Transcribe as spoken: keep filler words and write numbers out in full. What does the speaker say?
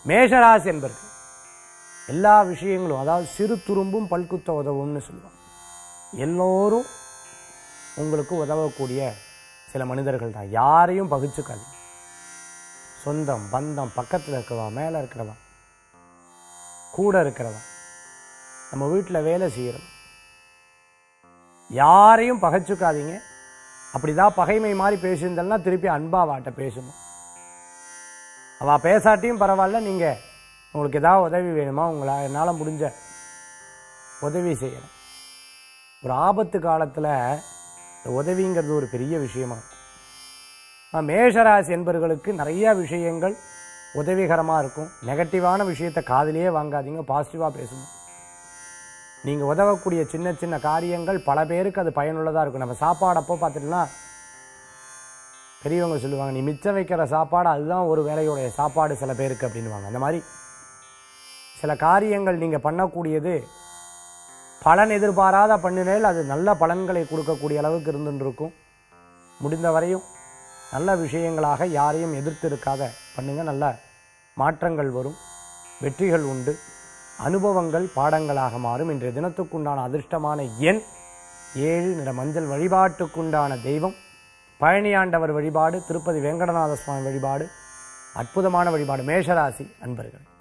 மேஷராசி என்பர்கள் எல்லா விஷயங்களும், அதாவது சிறு துரும்பும் பல்குத்த உதவும்னு சொல்லுவாங்க. எல்லோரும் உங்களுக்கு உதவக்கூடிய சில மனிதர்கள் தான். யாரையும் பகிச்சுக்காது. சொந்தம் பந்தம், பக்கத்தில் இருக்கிறவா, மேலே இருக்கிறவா, கூட இருக்கிறவா, நம்ம வீட்டில் வேலை செய்கிறோம், யாரையும் பகைச்சுக்காதீங்க. அப்படிதான் பகைமை மாதிரி பேசியிருந்தா திருப்பி அன்பா வாட்ட பேசணும். அவள் பேசாட்டியும் பரவாயில்ல, நீங்கள் உங்களுக்கு ஏதாவது உதவி வேணுமா, உங்களா என்னால் முடிஞ்ச உதவி செய்யணும். ஒரு ஆபத்து காலத்தில் உதவிங்கிறது ஒரு பெரிய விஷயமா இருக்கும். மேஷராசி என்பவர்களுக்கு நிறைய விஷயங்கள் உதவிகரமாக இருக்கும். நெகட்டிவான விஷயத்தை காதிலேயே வாங்காதீங்க, பாசிட்டிவாக பேசணும். நீங்கள் உதவக்கூடிய சின்ன சின்ன காரியங்கள் பல பேருக்கு அது பயனுள்ளதாக இருக்கும். நம்ம சாப்பாடப்போ பார்த்துட்டுனா பெரியவங்க சொல்லுவாங்க, நீ மிச்சம் வைக்கிற சாப்பாடு அதுதான் ஒரு வேலையுடைய சாப்பாடு சில பேருக்கு அப்படின்வாங்க. அந்த மாதிரி சில காரியங்கள் நீங்கள் பண்ணக்கூடியது பலன் எதிர்பாராத பண்ணினால் அது நல்ல பலன்களை கொடுக்கக்கூடிய அளவுக்கு இருந்துருக்கும். முடிந்த வரையும் நல்ல விஷயங்களாக யாரையும் எதிர்த்து இருக்காத பண்ணுங்க. நல்ல மாற்றங்கள் வரும், வெற்றிகள் உண்டு, அனுபவங்கள் பாடங்களாக மாறும். இன்றைய தினத்துக்குண்டான அதிர்ஷ்டமான எண் ஏழு, நிற மஞ்சள். வழிபாட்டுக்குண்டான தெய்வம் பழனியாண்டவர் வழிபாடு, திருப்பதி வெங்கடநாத சுவாமி வழிபாடு. அற்புதமான வழிபாடு. மேஷராசி அன்பர்கள்.